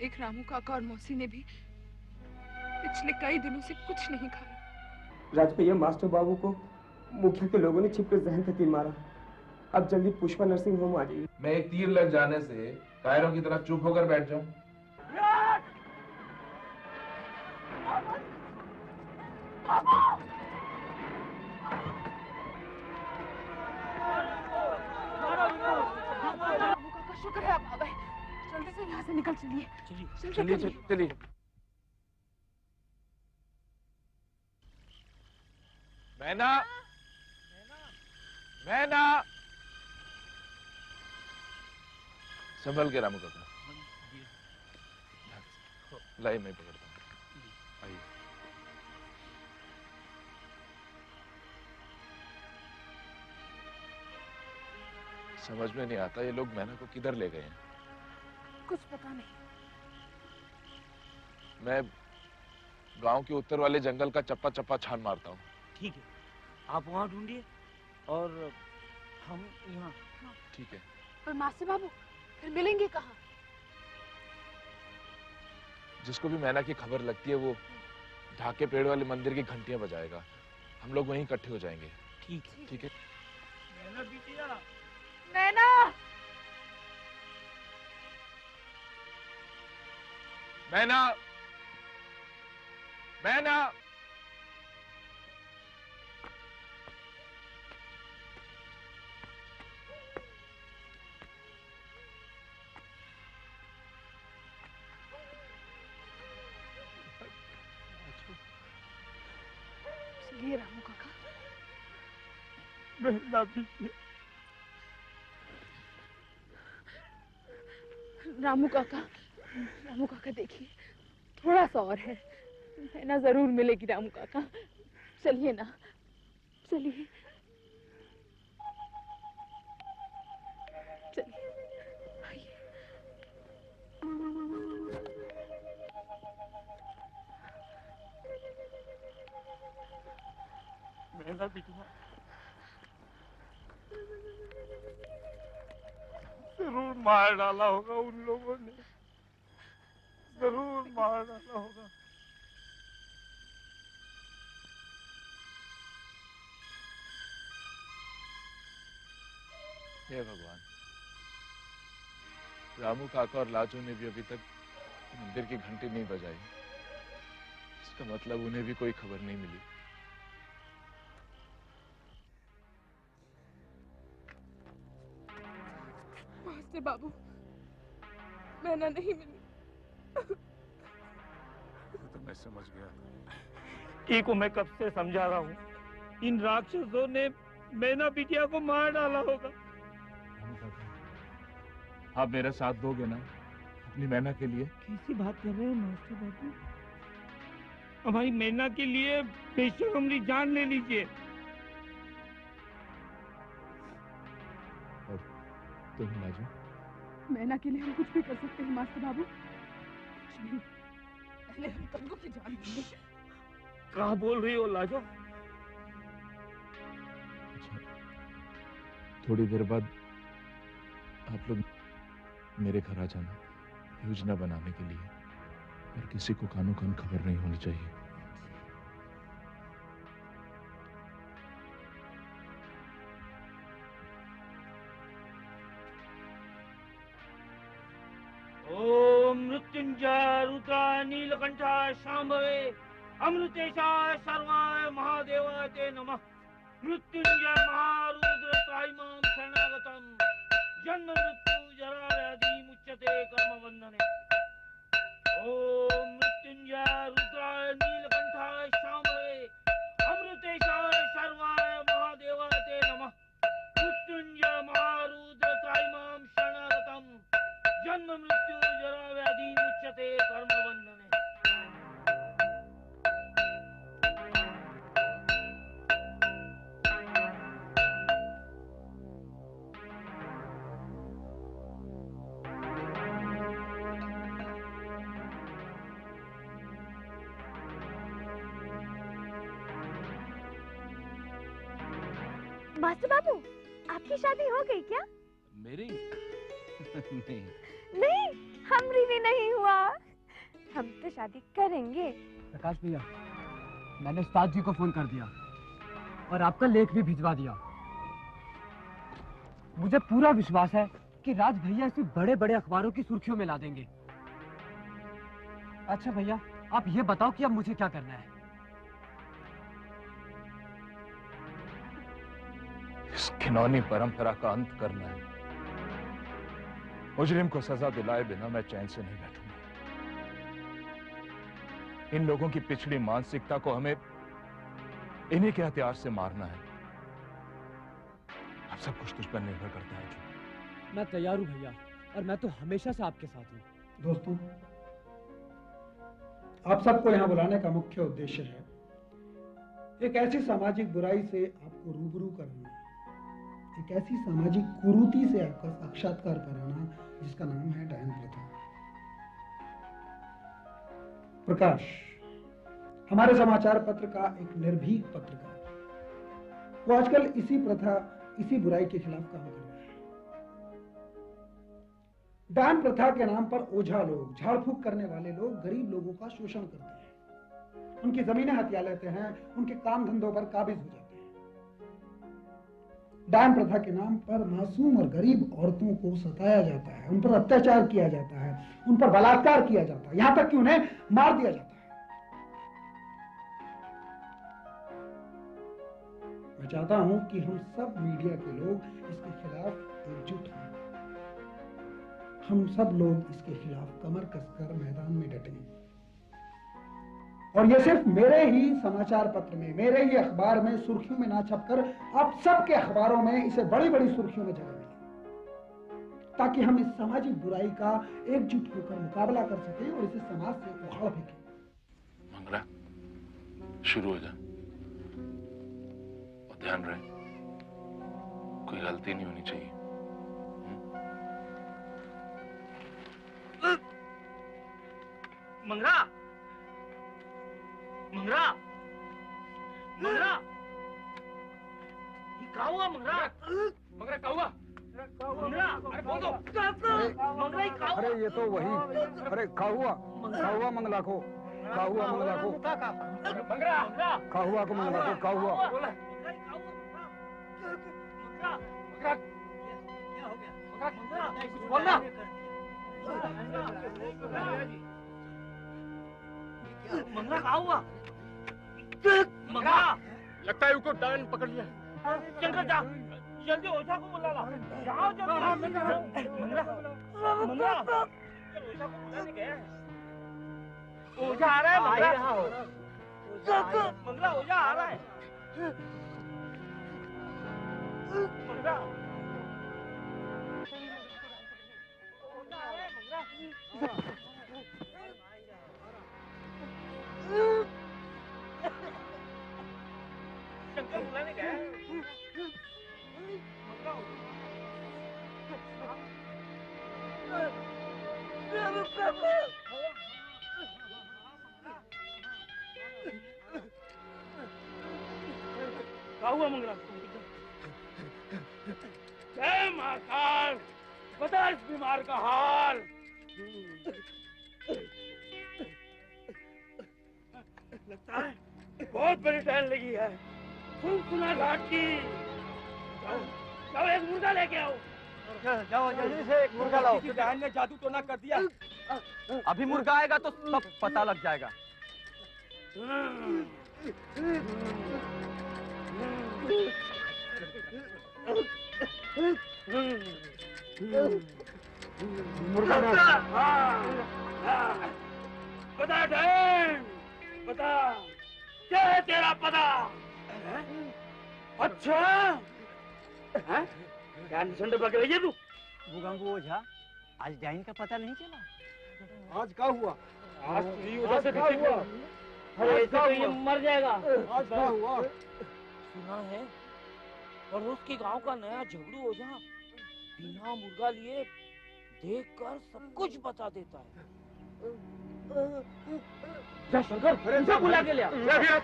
एक रामू काका और मौसी ने भी पिछले कई दिनों से कुछ नहीं खाया। राजभैया, मास्टर बाबू को मुखिया के लोगों ने छिपकर जहर का तीर मारा। अब जल्दी पुष्पा नर्सिंग होम आ जाइए। मैं एक तीर लग जाने से कायरों की तरह चुप होकर बैठ जाऊं? शुक्र है आप आ गए। जल्दी से यहाँ से निकल चलिए। चलिए चलिए। मैना, मैना, संभल के रामू काका। लाई मैं पकड़ता हूँ। आइए। समझ में नहीं आता ये लोग मैना को किधर ले गए हैं। कुछ पता नहीं। मैं गांव के उत्तर वाले जंगल का चप्पा चप्पा छान मारता हूँ। ठीक है, आप वहाँ ढूंढिए और हम यहाँ। ठीक है। पर मास्टर बाबू फिर मिलेंगे कहाँ? जिसको भी मैना की खबर लगती है वो ढाके पेड़ वाले मंदिर की घंटियां बजाएगा। हम लोग वहीं इकट्ठे हो जाएंगे। ठीक है। ठीक है। मैना बिटिया। मैना। मैना, मैना। चलिए रामू काका। मैना बिटिया। रामू काका देखिए, थोड़ा सा और है, मैना जरूर मिलेगी रामू काका। चलिए ना, चलिए चलिए। मैना बिटिया, जरूर मार डाला होगा उन लोगों ने, जरूर मार डाला होगा। हे भगवान, रामू काका और लाजू ने भी अभी तक मंदिर की घंटी नहीं बजाई। इसका मतलब उन्हें भी कोई खबर नहीं मिली। मास्टर बाबू, मैना नहीं मिली। तो मैं समझ गया। ई को मैं कब से समझा रहा हूँ, इन राक्षसों ने मैना बिटिया को मार डाला होगा। आप मेरा साथ दोगे ना अपनी मैना के लिए? कैसी बात कर रहे हैं मास्टर बाबू? हमारी मैना के लिए बेशक हमारी जान ले लीजिए। और तुम लाजू? मैना के लिए हम कुछ भी कर सकते हैं मास्टर बाबू। कुछ नहीं, पहले हम कद्दू की जान लेंगे। कहा बोल रही हो लाजो? अच्छा, थोड़ी देर बाद आप लोग मेरे घर आ जाना योजना बनाने के लिए, और किसी को कानो कान खबर नहीं होनी चाहिए। ओम मृत्युंजय रुद्राय नीलकंठाय शांभवे अमृतेशाय सर्वाय महादेवाय ते नमः। मृत्युंजय महारुद्र त्रायमां शरणागतम् जन्म मृत्यु जरा व्याधि मुच्यते कर्म बंधने। ओम मृत्युंजय रुद्राय नीलकंठाय शांभवे अमृतेशाय सर्वाय महादेवाय ते नमः। मृत्युंजय महारुद्र त्रायमां शरणागतम् जन्म मृत्यु जरा व्याधि मुच्यते कर्म बंधने। मास्टर बाबू, आपकी शादी हो गई क्या? मेरी? नहीं। नहीं, हमरी भी नहीं हुआ। हम तो शादी करेंगे। प्रकाश भैया, मैंने उस्ताद जी को फोन कर दिया और आपका लेख भी भिजवा दिया। मुझे पूरा विश्वास है कि राज भैया इसे बड़े बड़े अखबारों की सुर्खियों में ला देंगे। अच्छा भैया, आप ये बताओ कि अब मुझे क्या करना है? इस घिनौनी परंपरा का अंत करना है। मुजरिम को सजा दिलाए बिना मैं चैन से नहीं बैठूंगा। इन लोगों की पिछड़ी मानसिकता को हमें इन्हीं के हथियार से मारना है। अब सब कुछ तुझ पर निर्भर करता है। मैं तैयार हूँ भैया, और मैं तो हमेशा से आपके साथ हूँ। दोस्तों, आप सबको यहाँ बुलाने का मुख्य उद्देश्य है एक ऐसी सामाजिक बुराई से आपको रूबरू कराना, एक ऐसी सामाजिक कुरीति से आपका साक्षात्कार कराना जिसका नाम है डायन प्रथा। प्रकाश हमारे समाचार पत्र का एक निर्भीक पत्रकार, वो आजकल इसी प्रथा, इसी बुराई के खिलाफ काम कर रहा है। डायन प्रथा के नाम पर ओझा लोग, झाड़ फूक करने वाले लोग गरीब लोगों का शोषण करते हैं, उनकी जमीनें हथिया लेते हैं, उनके काम धंधों पर काबिज हो जाते हैं। डायन प्रथा के नाम पर मासूम और गरीब औरतों को सताया जाता है, उन पर अत्याचार किया जाता है, उन पर बलात्कार किया जाता है, यहां तक कि उन्हें मार दिया जाता है। मैं चाहता हूं कि हम सब मीडिया के लोग इसके खिलाफ एकजुट हों। हम सब लोग इसके खिलाफ कमर कसकर मैदान में डटें। और ये सिर्फ मेरे ही समाचार पत्र में, मेरे ही अखबार में सुर्खियों में ना छपकर आप सबके अखबारों में इसे बड़ी बड़ी सुर्खियों में जगह मिले, ताकि हम इस सामाजिक बुराई का एकजुट होकर मुकाबला कर सकें और इसे समाज से उखाड़ फेंकें। मंगरा, शुरू हो जा। और ध्यान रहे, कोई गलती नहीं होनी चाहिए। मंगरा, मंगरा, मंगरा, ये क्या हुआ मंगरा? मंगरा क्या हुआ? मंगरा, अरे बोल दो। मंगरा ये क्या हुआ? अरे ये तो वही, अरे क्या हुआ मंगला को, क्या हुआ मंगला को, मंगरा, क्या हुआ को मंगला को, क्या हुआ? मंगरा, मंगरा, क्या हो गया? मंगरा, बोलना। मंगरा कहाँ हुआ? मंगरा, लगता है उनको डायन पकड़ लिया। चल जा, जल्दी ओझा को बुला ला। जाओ जल्दी। मंगरा, मंगरा, ओझा को बुलाने गए। ओझा आ रहा है मंगरा। मंगरा, ओझा आ रहा है। मंगरा, ओझा आ रहा है मंगरा। शंकर बुलाने गया है। क्या हुआ मंगरा? जय महाकाल, बता इस बीमार का हाल। लगता है बहुत बड़ी टहल लगी है। सुना घाट की। जाओ, जाओ एक मुर्गा लेके आओ। जाओ जल्दी से एक मुर्गा लाओ। डायन ने जादू टोना कर दिया। अभी मुर्गा आएगा तो सब पता लग जाएगा। बता डायन, बता क्या है तेरा पता? अच्छा, क्या निशंड पकड़ रही है तू? बुगंगू ओझा, आज डायन का पता नहीं चला। आज क्या हुआ? आज तेरी वजह से क्या हुआ? अरे ऐसे तो ये मर जाएगा। आज क्या हुआ? सुना है और उसके गांव का नया झगड़ू ओझा बिना मुर्गा लिए देखकर सब कुछ बता देता है। जा शंकर, इसे बुला के ले आ।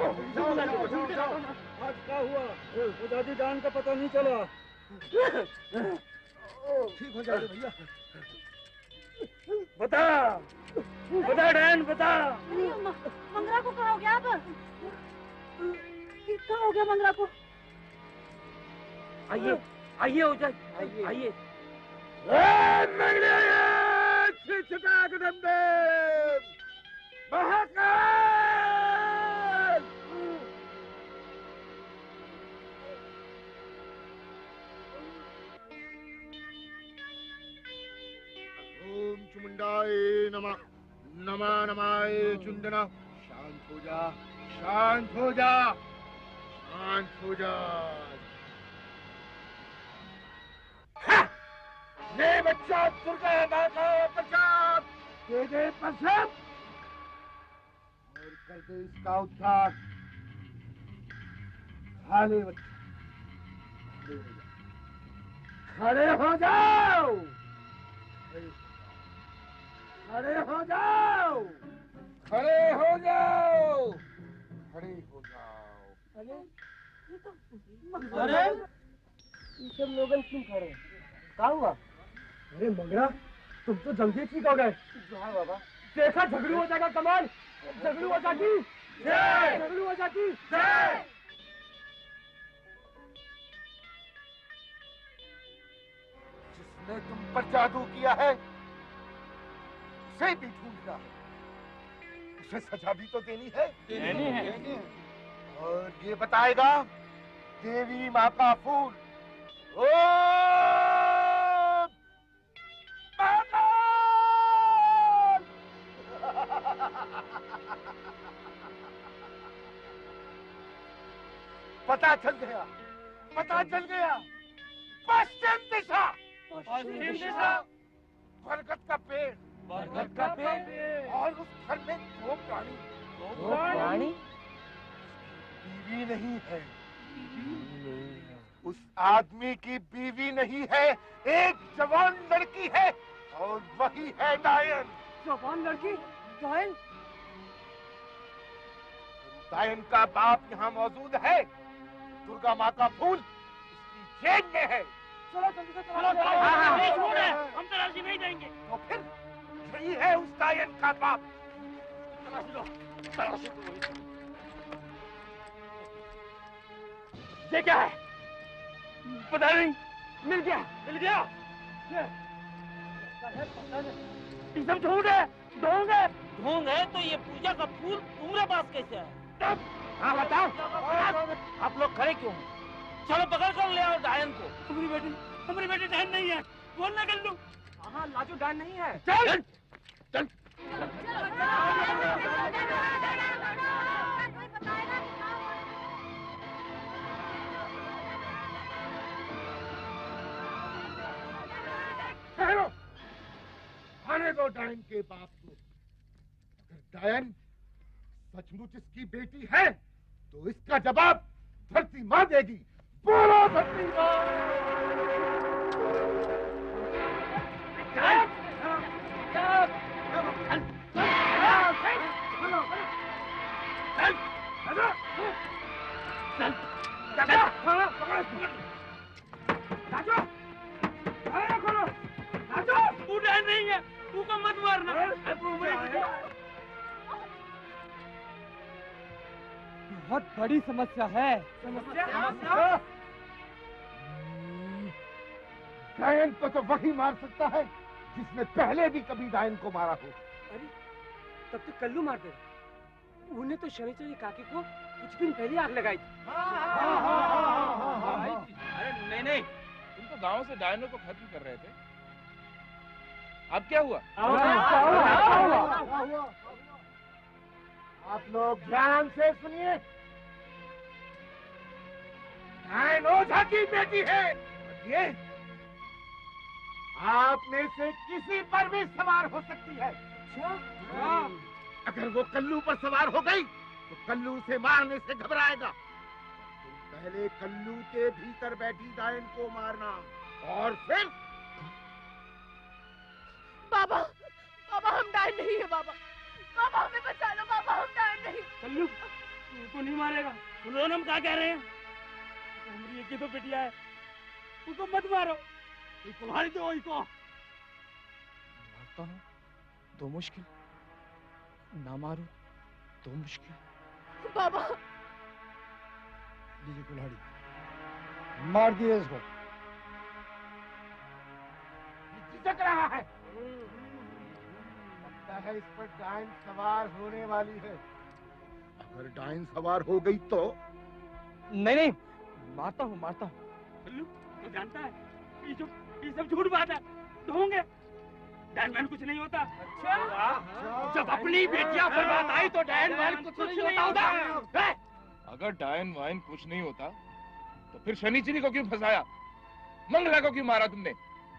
आज क्या हुआ? दादी डायन का पता नहीं चला। ठीक हो जाएगा भैया। बता बता डायन बता। मंगरा को कहाँ हो गया अब? कहाँ हो गया मंगरा को? आइए आइए हो जाए आइए। महाकाल ओम चुमुंडाए नमः नमः नमाय चुंदना। शांत हो जा शांत हो जा शांत हो जा। ये बच्चा दुर्गा माता प्रसाद दे दे प्रसाद और कर दे इसका उद्धार। खाली बच्चा खड़े हो जाओ खड़े हो जाओ खड़े हो जाओ खड़े हो जाओ। अरे ये सब लोग क्यों खड़े हैं? क्या हुआ? अरे मंगरा तुम तो जल्दी ठीक हो गए। हाँ बाबा। देखा झगड़ू हो जाएगा कमाल। झगड़ू हो जाती झगड़ू हो जाती। जिसने तुम पर जादू किया है उसे भी ढूंढना है। उसे सजा भी तो देनी है। देनी है। और ये बताएगा देवी माँ का फूल। ओ पता चल गया पश्चिम दिशा बरगद का पेड़ और उस घर में दो प्राणी बीवी नहीं है। उस आदमी की बीवी नहीं है, एक जवान लड़की है और वही है डायन। जवान लड़की? डायन? डायन का बाप यहाँ मौजूद है। दुर्गा माँ का फूल उसकी जेब में है। चलो जल्दी से चलो। हम तलाशी नहीं देंगे। तो फिर यही है उस डायन का बाप। तलाशी लो। ये क्या है? पता नहीं। मिल गया। ये सब झूठ है। ढोंग है तो ये पूजा का फूल तुम्हारे पास कैसे है? हाँ बताओ। आप लोग खड़े क्यों हैं? चलो पकड़ कर ले आओ डायन को। हमारी बेटी डायन नहीं है। बोलना कर लो। हाँ लाजू डायन नहीं है। चल आने दो डायन के बाप को। अगर डायन सचमुच इसकी बेटी है तो इसका जवाब धरती माँ देगी। बोलो धरती माँ। नहीं है तू को मत मारना। बहुत बड़ी समस्या है। डायन को तो वही मार सकता है जिसने पहले भी कभी डायन को मारा हो। अरे तब तो कल्लू मार दे। उन्हें तो शनिचरी काकी को कुछ दिन पहले आग लगाई थी। अरे नहीं तुम तो गांव से डायनों को खत्म कर रहे थे। अब क्या हुआ? आप लोग ध्यान से सुनिए। डायन ओझा की बेटी है। ये आप में से किसी पर भी सवार हो सकती है। अगर वो कल्लू पर सवार हो गई तो कल्लू से मारने से घबराएगा। तुम पहले कल्लू के भीतर बैठी डायन को मारना और फिर बाबा हम डायन नहीं है। बाबा हमें बचा लो। बाबा हम डायन नहीं। कल्लू तू नहीं मारेगा। सुनो हम क्या कह रहे हैं? हमारी एक ही तो बेटिया है। उसको मत मारो। तुम्हारी तो वही को मारता हूँ तो मुश्किल, ना मारो तो मुश्किल। बाबा लीजिए कुल्हाड़ी, मार दिए इसको। झिझक रहा है, लगता है इस पर डायन सवार होने वाली है। अगर डायन सवार हो गई तो? नहीं नहीं, मारता हूँ मारता हूँ। तो जानता है ये सब झूठ बात है, ढोंगे डायन कुछ नहीं होता। अच्छा जब अपनी बेटियां पर बात आई तो डायन कुछ नहीं होता। अगर डायन वाइन कुछ नहीं होता तो फिर शनिचरी को क्यों फंसाया, मंगला को क्यों मारा तुमने?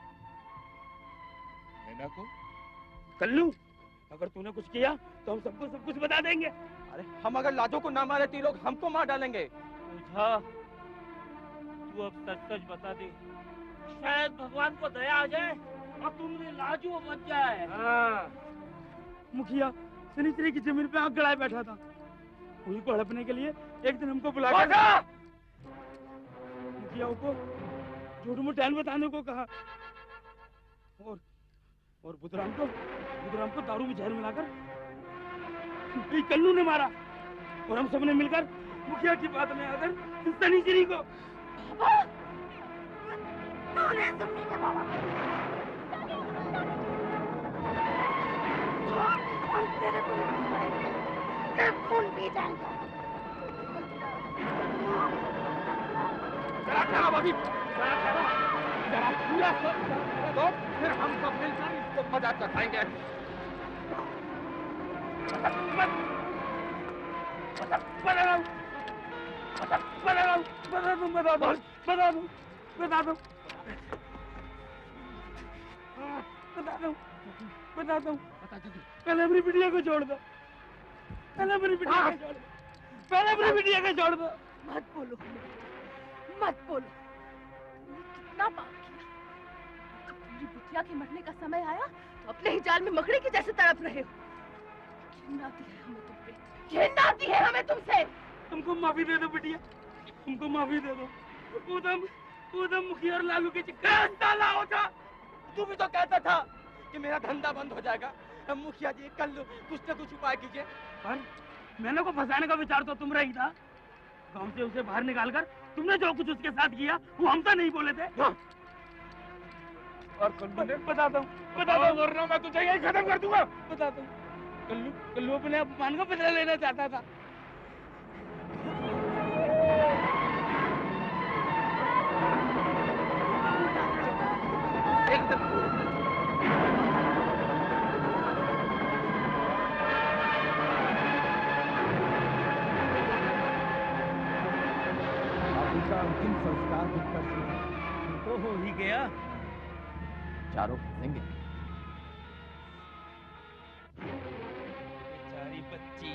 नैना को? कल्लू अगर तूने कुछ किया तो हम सबको सब कुछ बता देंगे। अरे हम अगर लाजो को ना मारे तो ये लोग हमको मार डालेंगे। ओझा तू अब सच सच बता दे, शायद भगवान को दया आ जाए और तुमने लाजू बच जाए। मुखिया शनिचरी की जमीन पे आग गड़ाए बैठा था, वही को हड़पने के लिए एक दिन हमको बुला कर मुखिया को झूठ मूठ डायन बताने को कहा और बुधराम को दारू में जहर मिलाकर कल्लू ने मारा और हम सबने मिलकर मुखिया की बात में आकर शनिचरी को खून पी जाएगा। जरा पूरा तो फिर हम सब मिलकर इसको मजा चखाएंगे। बता दो पहले अपनी बिटिया को छोड़ दो, पहले अपनी बिटिया को छोड़ दो, पहले अपनी बिटिया को छोड़ दो। मत बोलो मत बोलो, कितना पाप किया। जब तुम्हारी बिटिया के मरने का समय आया तो अपने ही जाल में मकड़ी के जैसे तड़प रहे हो। घिन आती है हमें तुम पे, घिन आती है हमें तुमसे। तुमको माफी दे दो बिटिया, तुमको माफी दे दो। उदम मुखिया और लालू के चक्कर डाला होता। तू भी तो कहता था कि मेरा धंधा बंद हो जाएगा। मुखिया जी कल कुछ न कुछ उपाय कीजिए। पर मैंने को फंसाने का विचार तो तुम्हारा ही था। गांव से उसे बाहर निकालकर तुमने जो कुछ उसके साथ किया वो हम तो नहीं बोले थे। और कल्लू ने बता दो वरना मैं तुझे यही खत्म कर दूंगा। बता दो कल्लू अपने अपमान का बदला लेना चाहता था। अंतिम संस्कार भी कर तो हो ही गया। चारों फंसेंगे। बेचारी बच्ची।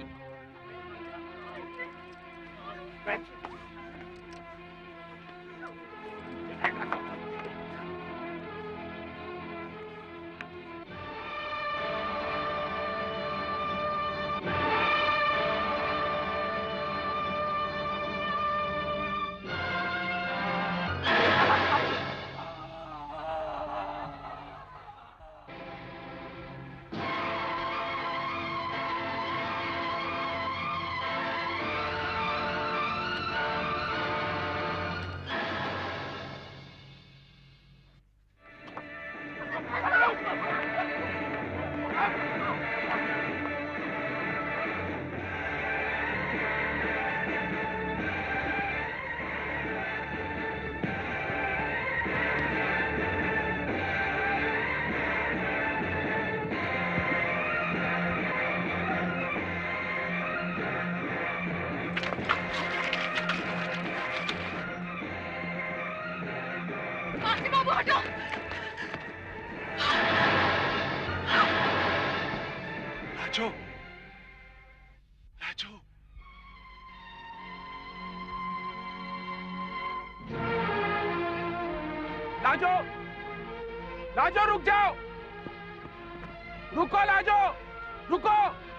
लाजो रुक जाओ, रुको लाजो, रुको।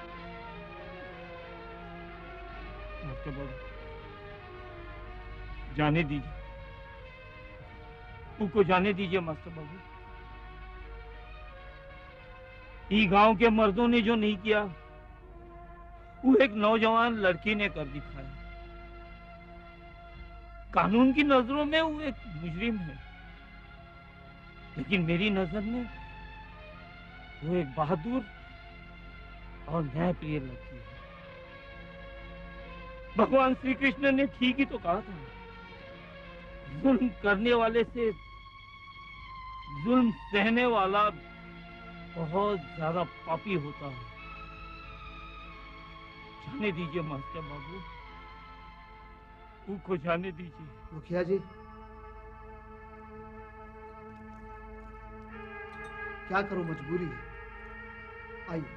मास्टर बाबू जाने दीजिए, उनको जाने दीजिए मास्टर बाबू। ये गांव के मर्दों ने जो नहीं किया वो एक नौजवान लड़की ने कर दिखाया। कानून की नजरों में वो एक मुजरिम है, लेकिन मेरी नजर में वो एक बहादुर और न्यायप्रिय लड़की है। भगवान श्री कृष्ण ने ठीक ही तो कहा था, जुल्म करने वाले से जुल्म सहने वाला बहुत ज्यादा पापी होता है। जाने दीजिए मास्टर बाबू, को जाने दीजिए। मुखिया जी, क्या करूं, मजबूरी है। आइए।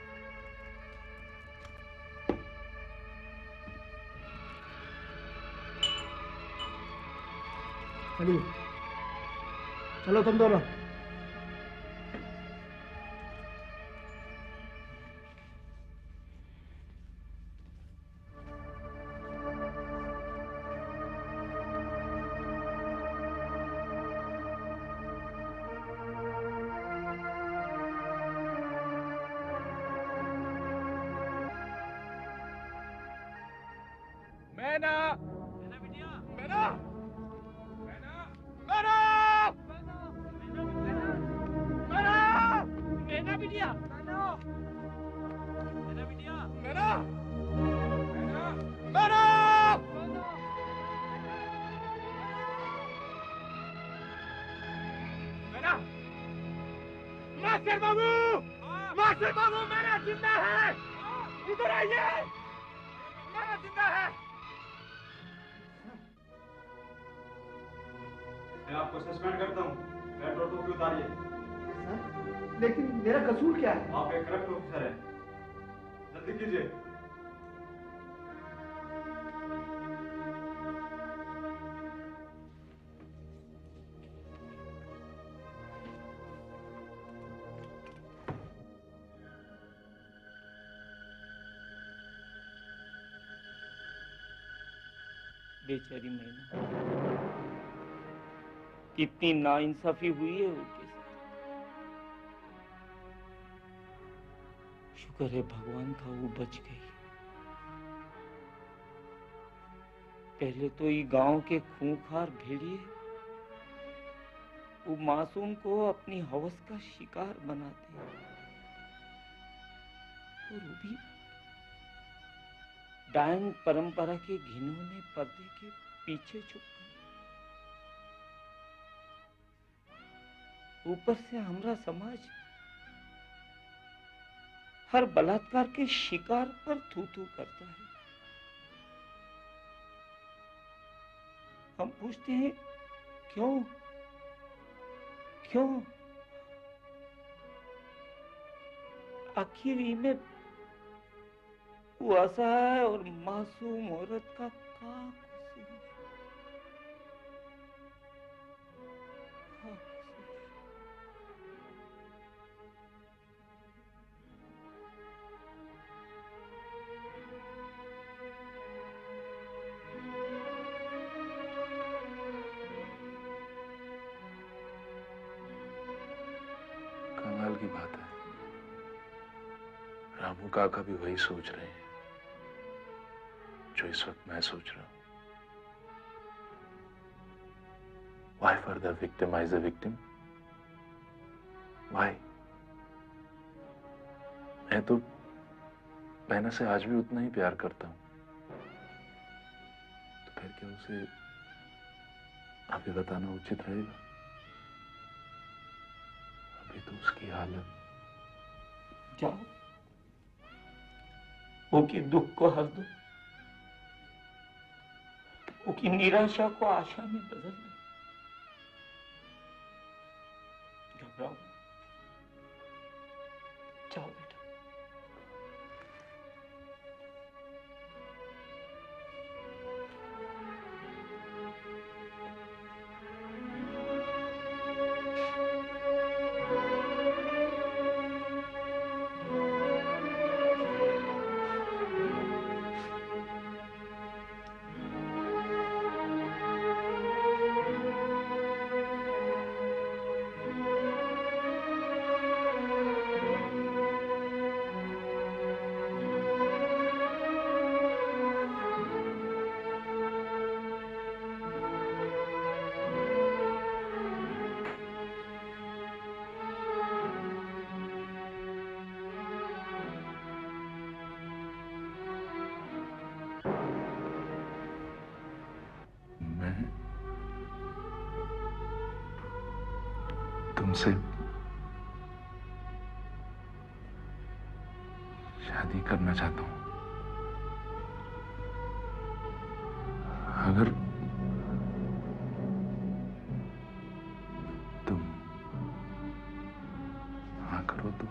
चलिए, चलो तुम दोनों। मास्टर बाबू मेरा जिंदा है, इधर आइए, मेरा जिंदा है। मैं आपको सस्पेंड करता हूँ, मेट्रो 2 की उतारिए। सर, लेकिन मेरा कसूर क्या है? आप एक करप्ट ऑफिसर हैं, जल्दी कीजिए। बेचारी मैना, कितनी नाइंसाफी हुई है उनके साथ। शुक्र है भगवान का वो बच गई। पहले तो ये गांव के खूंखार भेड़िए वो मासूम को अपनी हवस का शिकार बनाते हैं, और वो भी डायन परंपरा के घिनौने पर्दे के पीछे छुप गए। ऊपर से हमारा समाज हर बलात्कार के शिकार पर थू थू करता है। हम पूछते हैं क्यों क्यों? आखिर में वो असहाय और मासूम औरत का क्या कसूर है? कमाल की बात है, रामू काका भी वही सोच रहे हैं जो इस वक्त मैं सोच रहा हूं। Why further victimize the victim? Why? मैं तो बहना से आज भी उतना ही प्यार करता हूं, तो फिर क्या उसे अभी बताना उचित रहेगा? अभी तो उसकी हालत। जाओ, वो की दुख को हर दो, वो की निराशा को आशा में बदल दो। घबराओ, जाओ बेटा। तुमसे शादी करना चाहता हूं। अगर तुम हाँ करो तो